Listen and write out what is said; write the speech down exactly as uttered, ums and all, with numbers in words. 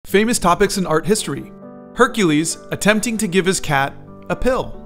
Famous topics in art history. Hercules attempting to give his cat a pill.